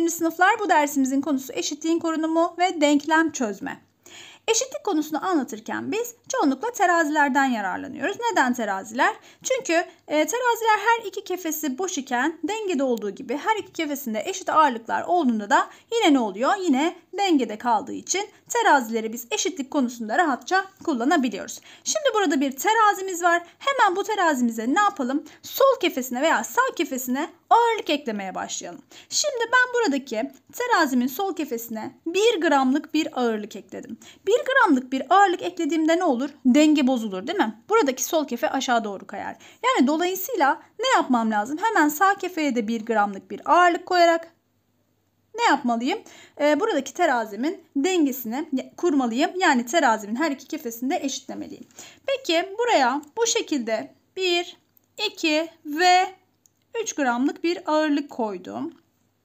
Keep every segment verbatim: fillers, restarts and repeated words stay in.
birinci sınıflar, bu dersimizin konusu eşitliğin korunumu ve denklem çözme. Eşitlik konusunu anlatırken biz çoğunlukla terazilerden yararlanıyoruz. Neden teraziler? Çünkü e, teraziler her iki kefesi boş iken dengede olduğu gibi her iki kefesinde eşit ağırlıklar olduğunda da yine ne oluyor? Yine dengede kaldığı için terazileri biz eşitlik konusunda rahatça kullanabiliyoruz. Şimdi burada bir terazimiz var. Hemen bu terazimize ne yapalım? Sol kefesine veya sağ kefesine ağırlık eklemeye başlayalım. Şimdi ben buradaki terazimin sol kefesine bir gramlık bir ağırlık ekledim. bir gramlık bir ağırlık eklediğimde ne olur? Denge bozulur, değil mi? Buradaki sol kefe aşağı doğru kayar. Yani dolayısıyla ne yapmam lazım? Hemen sağ kefeye de bir gramlık bir ağırlık koyarak ne yapmalıyım? Ee, buradaki terazimin dengesini kurmalıyım. Yani terazimin her iki kefesini de eşitlemeliyim. Peki buraya bu şekilde bir, iki ve üç gramlık bir ağırlık koydum.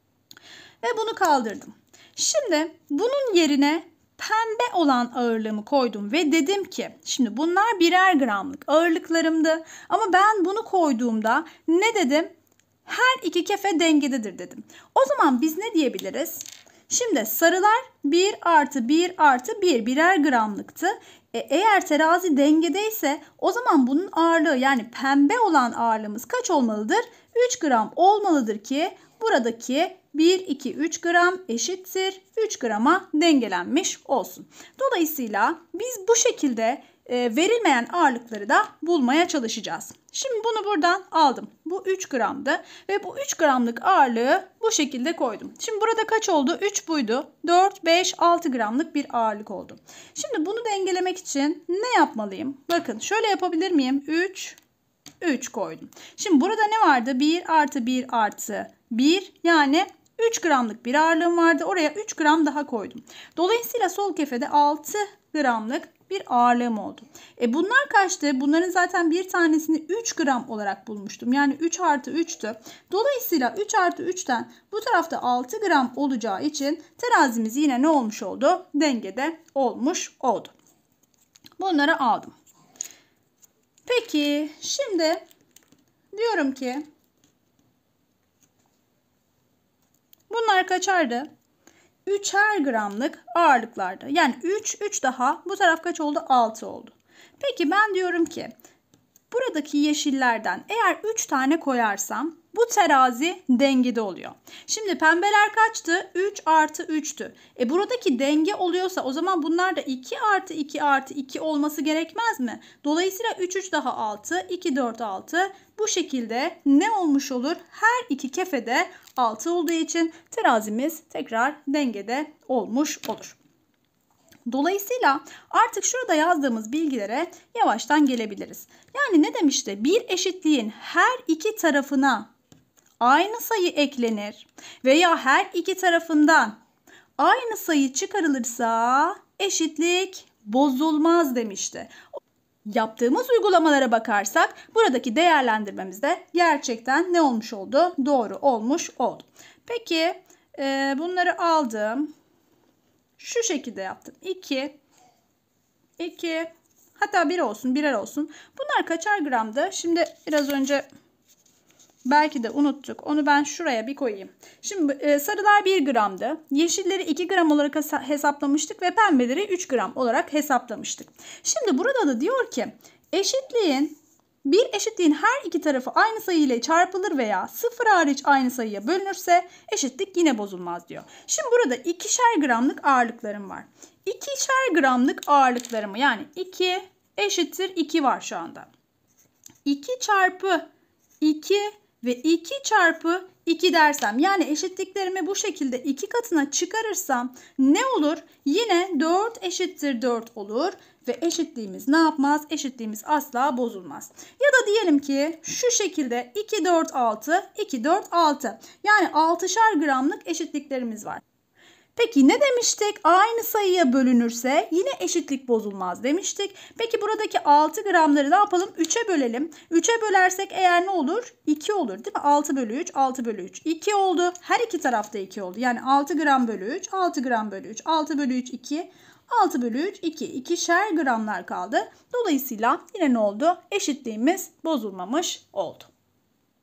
Ve bunu kaldırdım. Şimdi bunun yerine pembe olan ağırlığımı koydum ve dedim ki şimdi bunlar birer gramlık ağırlıklarımdı. Ama ben bunu koyduğumda ne dedim? Her iki kefe dengededir dedim. O zaman biz ne diyebiliriz? Şimdi sarılar bir artı bir artı bir birer gramlıktı. E, eğer terazi dengedeyse o zaman bunun ağırlığı yani pembe olan ağırlığımız kaç olmalıdır? üç gram olmalıdır ki buradaki bir, iki, üç gram eşittir üç grama dengelenmiş olsun. Dolayısıyla biz bu şekilde e, verilmeyen ağırlıkları da bulmaya çalışacağız. Şimdi bunu buradan aldım. Bu üç gramdı ve bu üç gramlık ağırlığı bu şekilde koydum. Şimdi burada kaç oldu? üç buydu. dört, beş, altı gramlık bir ağırlık oldu. Şimdi bunu dengelemek için ne yapmalıyım? Bakın şöyle yapabilir miyim? üç, üç koydum. Şimdi burada ne vardı? bir artı bir artı bir yani üç gramlık bir ağırlığım vardı. Oraya üç gram daha koydum. Dolayısıyla sol kefede altı gramlık bir ağırlığım oldu. E bunlar kaçtı? Bunların zaten bir tanesini üç gram olarak bulmuştum. Yani üç artı üçtü. Dolayısıyla üç artı üçten bu tarafta altı gram olacağı için terazimiz yine ne olmuş oldu? Dengede olmuş oldu. Bunları aldım. Peki şimdi diyorum ki bunlar kaçardı? üçer gramlık ağırlıklarda. Yani üç, üç daha bu taraf kaç oldu? altı oldu. Peki ben diyorum ki buradaki yeşillerden eğer üç tane koyarsam bu terazi dengede oluyor. Şimdi pembeler kaçtı? üç artı üçtü. E buradaki denge oluyorsa o zaman bunlar da iki artı iki artı iki olması gerekmez mi? Dolayısıyla üç, üç daha altı, iki, dört, altı. Bu şekilde ne olmuş olur? Her iki kefede altı olduğu için terazimiz tekrar dengede olmuş olur. Dolayısıyla artık şurada yazdığımız bilgilere yavaştan gelebiliriz. Yani ne demişti? Bir eşitliğin her iki tarafına aynı sayı eklenir veya her iki tarafından aynı sayı çıkarılırsa eşitlik bozulmaz demişti. Yaptığımız uygulamalara bakarsak buradaki değerlendirmemizde gerçekten ne olmuş oldu? Doğru olmuş oldu. Peki e, bunları aldım. Şu şekilde yaptım. iki, iki, hatta bir olsun, birer olsun. Bunlar kaçar gramdı? Şimdi biraz önce belki de unuttuk. Onu ben şuraya bir koyayım. Şimdi e, sarılar bir gramdı. Yeşilleri iki gram olarak hesaplamıştık ve pembeleri üç gram olarak hesaplamıştık. Şimdi burada da diyor ki eşitliğin bir eşitliğin her iki tarafı aynı sayı ile çarpılır veya sıfır hariç aynı sayıya bölünürse eşitlik yine bozulmaz diyor. Şimdi burada ikişer gramlık ağırlıklarım var. ikişer gramlık ağırlıklarımı yani iki eşittir iki var şu anda. iki çarpı iki ve iki çarpı iki dersem yani eşitliklerimi bu şekilde iki katına çıkarırsam ne olur? Yine dört eşittir dört olur ve eşitliğimiz ne yapmaz? Eşitliğimiz asla bozulmaz. Ya da diyelim ki şu şekilde iki, dört, altı, iki, dört, altı. Yani altışar gramlık eşitliklerimiz var. Peki ne demiştik? Aynı sayıya bölünürse yine eşitlik bozulmaz demiştik. Peki buradaki altı gramları ne yapalım? üçe bölelim. üçe bölersek eğer ne olur? iki olur değil mi? altı bölü üç, altı bölü üç. iki oldu. Her iki tarafta iki oldu. Yani altı gram bölü üç, altı gram bölü üç. altı bölü üç, iki. altı bölü üç, iki. ikişer gramlar kaldı. Dolayısıyla yine ne oldu? Eşitliğimiz bozulmamış oldu.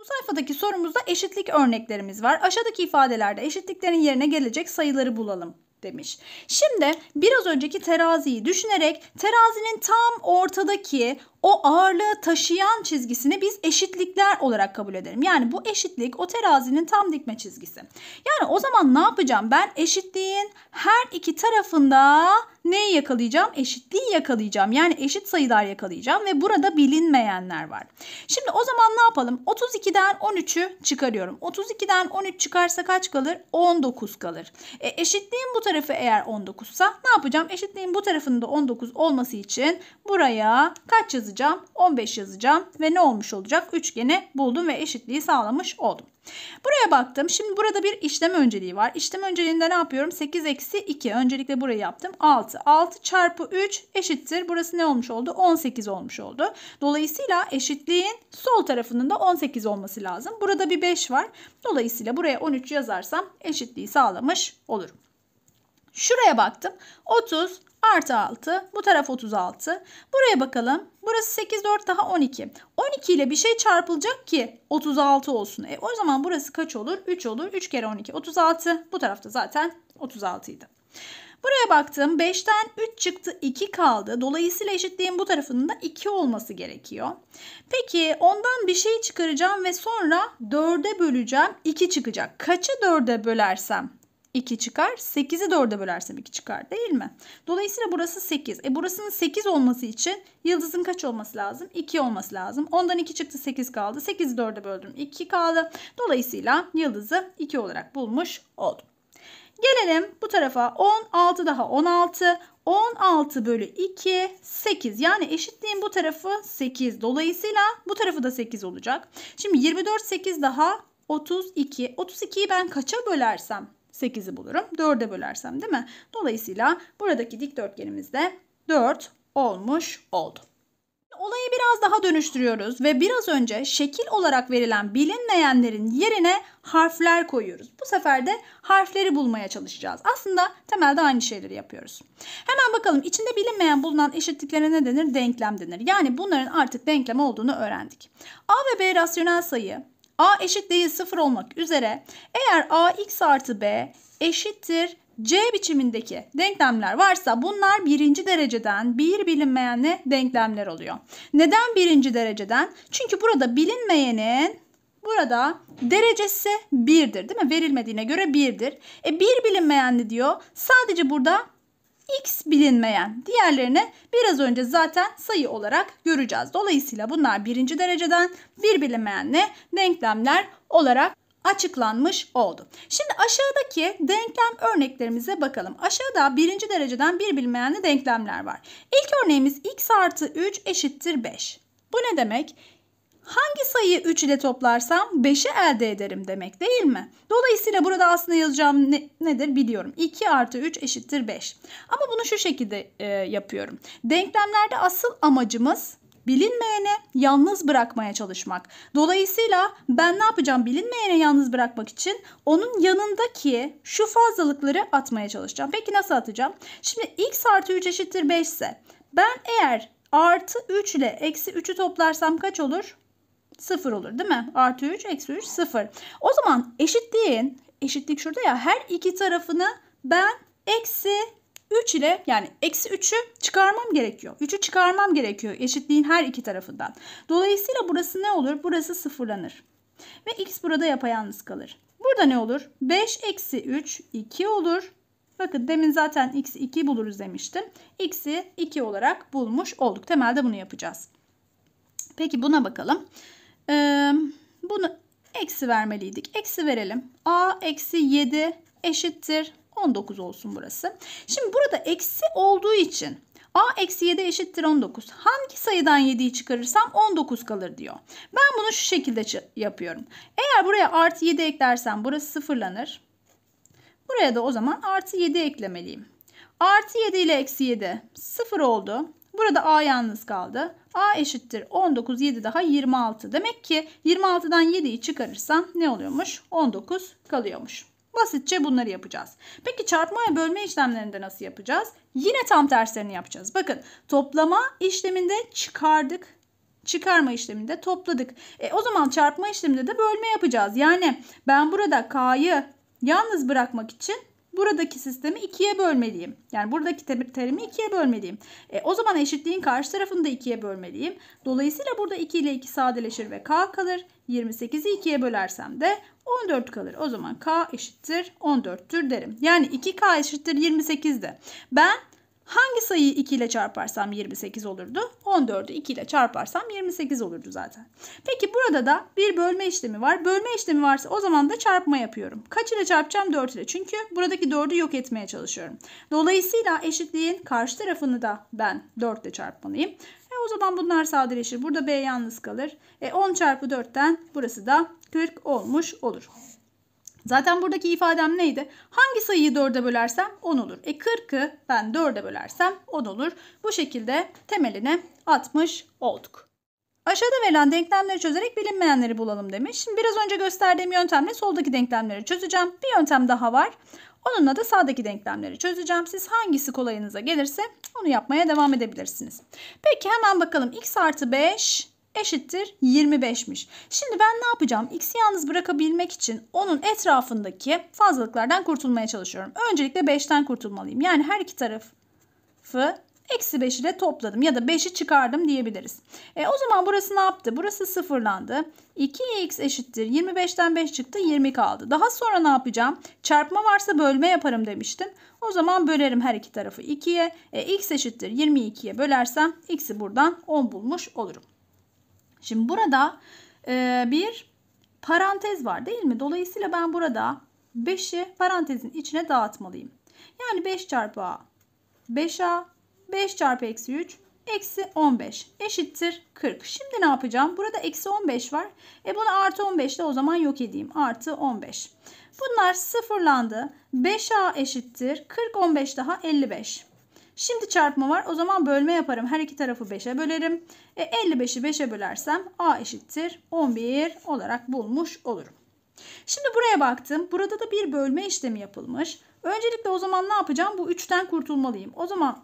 Bu sayfadaki sorumuzda eşitlik örneklerimiz var. Aşağıdaki ifadelerde eşitliklerin yerine gelecek sayıları bulalım demiş. Şimdi biraz önceki teraziyi düşünerek terazinin tam ortadaki o ağırlığı taşıyan çizgisini biz eşitlikler olarak kabul edelim. Yani bu eşitlik o terazinin tam dikme çizgisi. Yani o zaman ne yapacağım? Ben eşitliğin her iki tarafında neyi yakalayacağım? Eşitliği yakalayacağım. Yani eşit sayılar yakalayacağım ve burada bilinmeyenler var. Şimdi o zaman ne yapalım? otuz ikiden on üçü çıkarıyorum. otuz ikiden on üç çıkarsa kaç kalır? on dokuz kalır. E, eşitliğin bu tarafı eğer on dokuzsa ne yapacağım? Eşitliğin bu tarafında on dokuz olması için buraya kaç yazacağım? on beş yazacağım ve ne olmuş olacak? Üçgeni buldum ve eşitliği sağlamış oldum. Buraya baktım. Şimdi burada bir işlem önceliği var. İşlem önceliğinde ne yapıyorum? sekiz eksi iki. Öncelikle burayı yaptım. altı. altı çarpı üç eşittir. Burası ne olmuş oldu? on sekiz olmuş oldu. Dolayısıyla eşitliğin sol tarafının da on sekiz olması lazım. Burada bir beş var. Dolayısıyla buraya on üç yazarsam eşitliği sağlamış olurum. Şuraya baktım. otuz artı altı. Bu taraf otuz altı. Buraya bakalım. Burası sekiz, dört daha on iki. on iki ile bir şey çarpılacak ki otuz altı olsun. E, o zaman burası kaç olur? üç olur. üç kere on iki. otuz altı. Bu tarafta zaten otuz altı idi. Buraya baktım. beşten üç çıktı. iki kaldı. Dolayısıyla eşitliğin bu tarafının da iki olması gerekiyor. Peki ondan bir şey çıkaracağım ve sonra dörde böleceğim. iki çıkacak. Kaçı dörde bölersem iki çıkar. sekizi dörde bölersem iki çıkar değil mi? Dolayısıyla burası sekiz. E burasının sekiz olması için yıldızın kaç olması lazım? iki olması lazım. ondan iki çıktı, sekiz kaldı. sekizi dörde böldüm, iki kaldı. Dolayısıyla yıldızı iki olarak bulmuş oldum. Gelelim bu tarafa. on, altı daha on altı. on altı bölü iki, sekiz. Yani eşitliğin bu tarafı sekiz. Dolayısıyla bu tarafı da sekiz olacak. Şimdi yirmi dört, sekiz daha otuz iki. otuz ikiyi ben kaça bölersem sekizi bulurum. dörde bölersem değil mi? Dolayısıyla buradaki dikdörtgenimiz de dört olmuş oldu. Olayı biraz daha dönüştürüyoruz ve biraz önce şekil olarak verilen bilinmeyenlerin yerine harfler koyuyoruz. Bu sefer de harfleri bulmaya çalışacağız. Aslında temelde aynı şeyleri yapıyoruz. Hemen bakalım içinde bilinmeyen bulunan eşitliklere ne denir? Denklem denir. Yani bunların artık denklem olduğunu öğrendik. A ve B rasyonel sayı. A eşit değil sıfır olmak üzere eğer A x artı B eşittir C biçimindeki denklemler varsa bunlar birinci dereceden bir bilinmeyenle denklemler oluyor. Neden birinci dereceden? Çünkü burada bilinmeyenin burada derecesi birdir değil mi? Verilmediğine göre birdir. E bir bilinmeyenli diyor. Sadece burada x bilinmeyen. Diğerlerini biraz önce zaten sayı olarak göreceğiz. Dolayısıyla bunlar birinci dereceden bir bilinmeyenle denklemler olarak açıklanmış oldu. Şimdi aşağıdaki denklem örneklerimize bakalım. Aşağıda birinci dereceden bir bilinmeyenli denklemler var. İlk örneğimiz x artı üç eşittir beş. Bu ne demek? Hangi sayıyı üç ile toplarsam beşi elde ederim demek değil mi? Dolayısıyla burada aslında yazacağım ne, nedir biliyorum. iki artı üç eşittir beş. Ama bunu şu şekilde e, yapıyorum. Denklemlerde asıl amacımız bilinmeyeni yalnız bırakmaya çalışmak. Dolayısıyla ben ne yapacağım? Bilinmeyeni yalnız bırakmak için onun yanındaki şu fazlalıkları atmaya çalışacağım. Peki nasıl atacağım? Şimdi x artı üç eşittir beş ise ben eğer artı üç ile eksi üçü toplarsam kaç olur? sıfır olur değil mi? Artı üç, eksi üç, sıfır. O zaman eşitliğin, eşitlik şurada ya, her iki tarafını ben eksi üç ile yani eksi üçü çıkarmam gerekiyor. üçü çıkarmam gerekiyor eşitliğin her iki tarafından. Dolayısıyla burası ne olur? Burası sıfırlanır. Ve x burada yapayalnız kalır. Burada ne olur? beş eksi üç, iki olur. Bakın demin zaten x'i iki buluruz demiştim. X'i iki olarak bulmuş olduk. Temelde bunu yapacağız. Peki buna bakalım. Ee, bunu eksi vermeliydik. Eksi verelim. A eksi yedi eşittir on dokuz olsun burası. Şimdi burada eksi olduğu için A eksi yedi eşittir on dokuz. Hangi sayıdan yediyi çıkarırsam on dokuz kalır diyor. Ben bunu şu şekilde yapıyorum. Eğer buraya artı yedi eklersem burası sıfırlanır. Buraya da o zaman artı yedi eklemeliyim. Artı yedi ile eksi yedi sıfır oldu. Burada A yalnız kaldı. A eşittir on dokuz, yedi daha yirmi altı. Demek ki yirmi altıdan yediyi çıkarırsam ne oluyormuş? on dokuz kalıyormuş. Basitçe bunları yapacağız. Peki çarpma ve bölme işlemlerinde nasıl yapacağız? Yine tam terslerini yapacağız. Bakın toplama işleminde çıkardık. Çıkarma işleminde topladık. E, o zaman çarpma işleminde de bölme yapacağız. Yani ben burada K'yı yalnız bırakmak için buradaki sistemi ikiye bölmeliyim. Yani buradaki terimi ikiye bölmeliyim. E, o zaman eşitliğin karşı tarafını da ikiye bölmeliyim. Dolayısıyla burada iki ile iki sadeleşir ve K kalır. yirmi sekizi ikiye bölersem de on dört kalır. O zaman K eşittir on dörttür derim. Yani iki K eşittir yirmi sekiz'de. Ben hangi sayıyı iki ile çarparsam yirmi sekiz olurdu? on dördü iki ile çarparsam yirmi sekiz olurdu zaten. Peki burada da bir bölme işlemi var. Bölme işlemi varsa o zaman da çarpma yapıyorum. Kaç ile çarpacağım? dört ile. Çünkü buradaki dördü yok etmeye çalışıyorum. Dolayısıyla eşitliğin karşı tarafını da ben dört ile çarpmalıyım. E o zaman bunlar sadeleşir. Burada B yalnız kalır. E on çarpı dört'ten burası da kırk olmuş olur. Zaten buradaki ifadem neydi? Hangi sayıyı dörde bölersem on olur. E kırk'ı ben dörde bölersem on olur. Bu şekilde temeline atmış olduk. Aşağıda verilen denklemleri çözerek bilinmeyenleri bulalım demiş. Şimdi biraz önce gösterdiğim yöntemle soldaki denklemleri çözeceğim. Bir yöntem daha var. Onunla da sağdaki denklemleri çözeceğim. Siz hangisi kolayınıza gelirse onu yapmaya devam edebilirsiniz. Peki hemen bakalım. X artı beş eşittir yirmi beş'miş. Şimdi ben ne yapacağım? X'i yalnız bırakabilmek için onun etrafındaki fazlalıklardan kurtulmaya çalışıyorum. Öncelikle beş'ten kurtulmalıyım. Yani her iki tarafı eksi beş ile topladım ya da beş'i çıkardım diyebiliriz. E, o zaman burası ne yaptı? Burası sıfırlandı. iki x eşittir yirmi beş'ten beş çıktı, yirmi kaldı. Daha sonra ne yapacağım? Çarpma varsa bölme yaparım demiştim. O zaman bölerim her iki tarafı ikiye. E, x eşittir yirmi ikiye bölersem x'i buradan on bulmuş olurum. Şimdi burada e, bir parantez var değil mi? Dolayısıyla ben burada beş'i parantezin içine dağıtmalıyım. Yani beş çarpı a beş a, beş çarpı eksi üç eksi on beş eşittir kırk. Şimdi ne yapacağım? Burada eksi on beş var. E bunu artı on beş ile o zaman yok edeyim. Artı on beş. Bunlar sıfırlandı. beş a eşittir kırk, on beş daha elli beş. Şimdi çarpma var. O zaman bölme yaparım. Her iki tarafı beş'e bölerim. E, elli beş'i beş'e bölersem a eşittir on bir olarak bulmuş olurum. Şimdi buraya baktım. Burada da bir bölme işlemi yapılmış. Öncelikle o zaman ne yapacağım? Bu üç'ten kurtulmalıyım. O zaman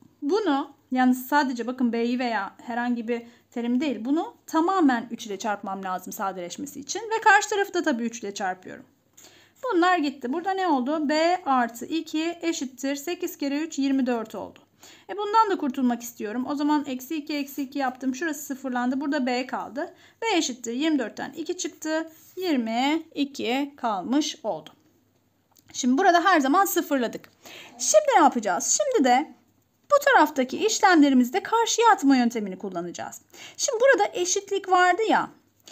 bunu, yani sadece bakın b'yi veya herhangi bir terim değil, bunu tamamen üç ile çarpmam lazım sadeleşmesi için. Ve karşı tarafı da tabii üç ile çarpıyorum. Bunlar gitti. Burada ne oldu? B artı iki eşittir sekiz kere üç yirmi dört oldu. E bundan da kurtulmak istiyorum. O zaman eksi iki eksi iki yaptım. Şurası sıfırlandı. Burada B kaldı. B eşittir yirmi dört'ten iki çıktı. yirmi iki kalmış oldu. Şimdi burada her zaman sıfırladık. Şimdi ne yapacağız? Şimdi de bu taraftaki işlemlerimizde karşıya atma yöntemini kullanacağız. Şimdi burada eşitlik vardı ya.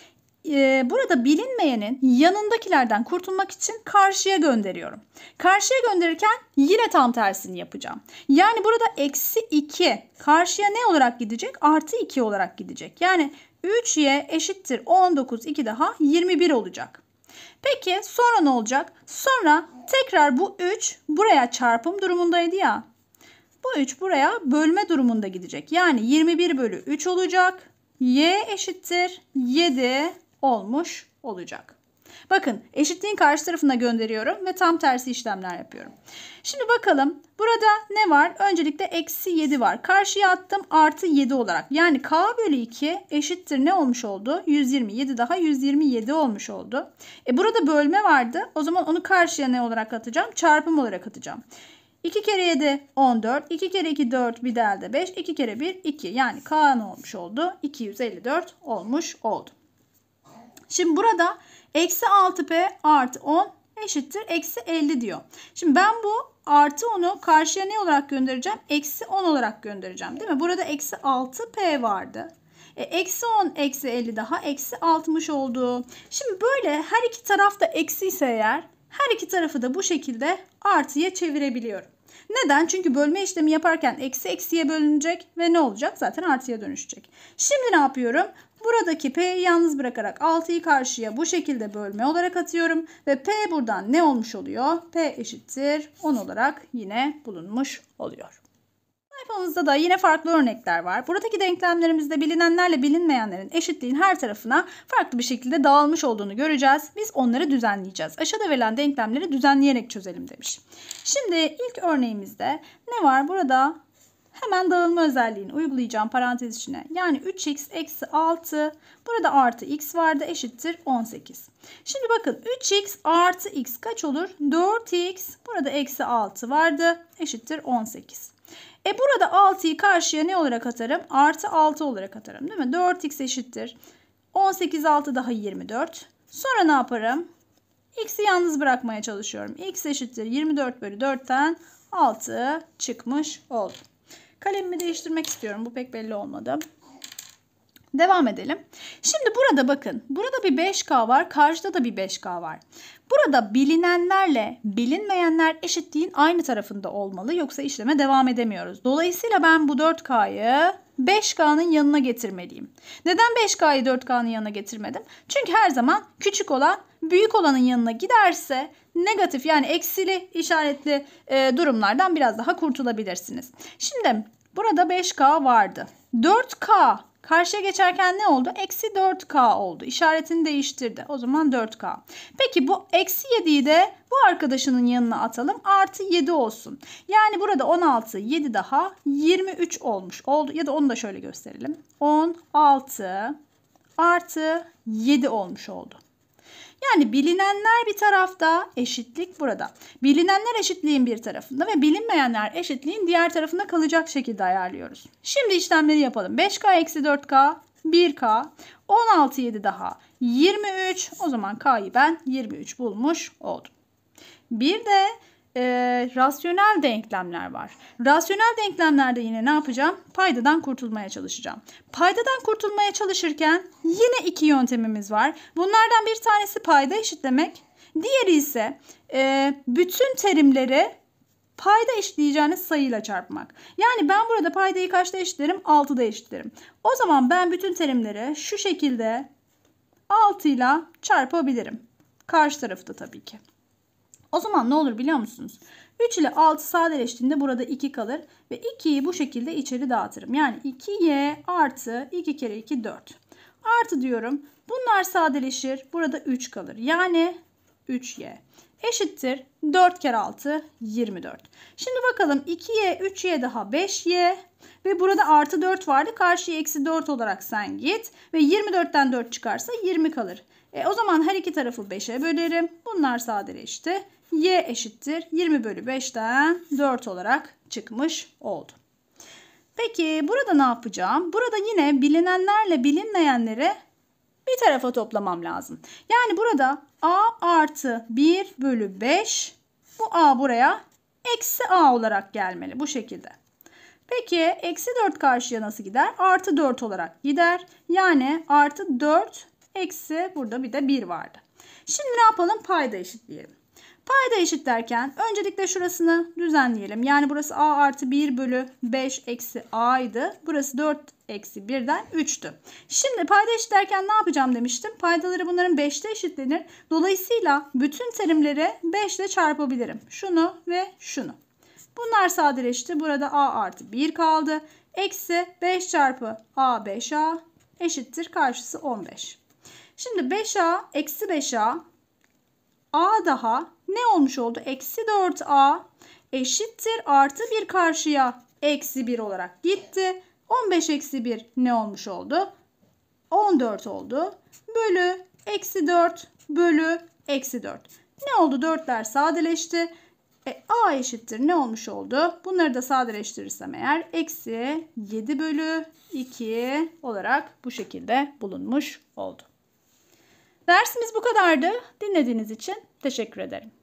E, burada bilinmeyenin yanındakilerden kurtulmak için karşıya gönderiyorum. Karşıya gönderirken yine tam tersini yapacağım. Yani burada eksi iki karşıya ne olarak gidecek? Artı iki olarak gidecek. Yani üç y eşittir on dokuz, iki daha yirmi bir olacak. Peki sonra ne olacak? Sonra tekrar bu üç buraya çarpım durumundaydı ya. Bu üç buraya bölme durumunda gidecek. Yani yirmi bir bölü üç olacak. Y eşittir yedi olmuş olacak. Bakın eşitliğin karşı tarafına gönderiyorum ve tam tersi işlemler yapıyorum. Şimdi bakalım burada ne var? Öncelikle eksi yedi var. Karşıya attım artı yedi olarak. Yani k bölü iki eşittir ne olmuş oldu? yüz yirmi. yedi daha yüz yirmi yedi olmuş oldu. E burada bölme vardı. O zaman onu karşıya ne olarak atacağım? Çarpım olarak atacağım. iki kere yedi on dört. iki kere iki dört. Bir de elde beş. iki kere bir iki. Yani k ne olmuş oldu? iki yüz elli dört olmuş oldu. Şimdi burada eksi altı p artı on eşittir eksi elli diyor. Şimdi ben bu artı onu karşıya ne olarak göndereceğim? Eksi on olarak göndereceğim değil mi? Burada eksi altı p vardı. E, eksi on eksi elli daha eksi altmış oldu. Şimdi böyle her iki taraf da eksi ise eğer her iki tarafı da bu şekilde artıya çevirebiliyorum. Neden? Çünkü bölme işlemi yaparken eksi eksiye bölünecek ve ne olacak? Zaten artıya dönüşecek. Şimdi ne yapıyorum? Buradaki p'yi yalnız bırakarak altıyı karşıya bu şekilde bölme olarak atıyorum. Ve p buradan ne olmuş oluyor? P eşittir on olarak yine bulunmuş oluyor. Sayfamızda da yine farklı örnekler var. Buradaki denklemlerimizde bilinenlerle bilinmeyenlerin eşitliğin her tarafına farklı bir şekilde dağılmış olduğunu göreceğiz. Biz onları düzenleyeceğiz. Aşağıda verilen denklemleri düzenleyerek çözelim demiş. Şimdi ilk örneğimizde ne var? Burada Hemen dağılma özelliğini uygulayacağım parantez içine. Yani üç x eksi altı. Burada artı x vardı, eşittir on sekiz. Şimdi bakın üç x artı x kaç olur? dört x. Burada eksi altı vardı, eşittir on sekiz. E burada altıyı karşıya ne olarak atarım? Artı altı olarak atarım, değil mi? dört x eşittir on sekiz, altı daha yirmi dört. Sonra ne yaparım? X'i yalnız bırakmaya çalışıyorum. X eşittir yirmi dört bölü dörtten altı çıkmış oldu. Kalemimi değiştirmek istiyorum. Bu pek belli olmadı. Devam edelim. Şimdi burada bakın. Burada bir beş k var. Karşıda da bir beş k var. Burada bilinenlerle bilinmeyenler eşitliğin aynı tarafında olmalı. Yoksa işleme devam edemiyoruz. Dolayısıyla ben bu dört k'yı beş k'nın yanına getirmeliyim. Neden beş k'yı dört k'nın yanına getirmedim? Çünkü her zaman küçük olan büyük olanın yanına giderse negatif yani eksili işaretli e, durumlardan biraz daha kurtulabilirsiniz. Şimdi burada beş k vardı. dört k karşıya geçerken ne oldu? Eksi dört k oldu. İşaretini değiştirdi. O zaman dört k. Peki bu eksi yediyi de bu arkadaşının yanına atalım. Artı yedi olsun. Yani burada on altı, yedi daha yirmi üç olmuş oldu. Ya da onu da şöyle gösterelim. on altı artı yedi olmuş oldu. Yani bilinenler bir tarafta, eşitlik burada. Bilinenler eşitliğin bir tarafında ve bilinmeyenler eşitliğin diğer tarafında kalacak şekilde ayarlıyoruz. Şimdi işlemleri yapalım. beş k eksi dört k, bir k, on altı, yedi daha yirmi üç. O zaman k'yı ben yirmi üç bulmuş oldum. Bir de e, rasyonel denklemler var. Rasyonel denklemlerde yine ne yapacağım? Paydadan kurtulmaya çalışacağım. Paydadan kurtulmaya çalışırken yine iki yöntemimiz var. Bunlardan bir tanesi payda eşitlemek. Diğeri ise e, bütün terimleri payda eşitleyeceğiniz sayıyla çarpmak. Yani ben burada paydayı kaçta eşitlerim? altıda eşitlerim. O zaman ben bütün terimleri şu şekilde altı ile çarpabilirim. Karşı tarafta tabii ki. O zaman ne olur biliyor musunuz? üç ile altı sadeleştiğinde burada iki kalır. Ve ikiyi bu şekilde içeri dağıtırım. Yani iki y artı iki kere iki dört. Artı diyorum. Bunlar sadeleşir. Burada üç kalır. Yani üç y eşittir. dört kere altı yirmi dört. Şimdi bakalım iki y, üç y daha beş y. Ve burada artı dört vardı. Karşıya eksi dört olarak sen git. Ve yirmi dörtten dört çıkarsa yirmi kalır. E, o zaman her iki tarafı beşe bölerim. Bunlar sadeleşti. Y eşittir yirmi bölü beşten dört olarak çıkmış oldu. Peki burada ne yapacağım? Burada yine bilinenlerle bilinmeyenleri bir tarafa toplamam lazım. Yani burada a artı bir bölü beş, bu a buraya eksi a olarak gelmeli bu şekilde. Peki eksi dört karşıya nasıl gider? Artı dört olarak gider. Yani artı dört eksi burada bir de bir vardı. Şimdi ne yapalım? Payda eşitleyelim. Payda eşitlerken öncelikle şurasını düzenleyelim. Yani burası a artı bir bölü beş eksi a'ydı. Burası dört eksi birden üçtü. Şimdi payda eşitlerken ne yapacağım demiştim? Paydaları bunların beşte eşitlenir. Dolayısıyla bütün terimleri beş ile çarpabilirim. Şunu ve şunu. Bunlar sadeleşti. Burada a artı bir kaldı. Eksi beş çarpı a beş a eşittir. Karşısı on beş. Şimdi beş a eksi beş a a daha ne olmuş oldu? Eksi dört a eşittir. Artı bir karşıya eksi bir olarak gitti. on beş eksi bir ne olmuş oldu? on dört oldu. Bölü eksi dört bölü eksi dört. Ne oldu? dörtler sadeleşti. E, a eşittir ne olmuş oldu? Bunları da sadeleştirirsem eğer eksi yedi bölü iki olarak bu şekilde bulunmuş oldu. Dersimiz bu kadardı. Dinlediğiniz için teşekkür ederim.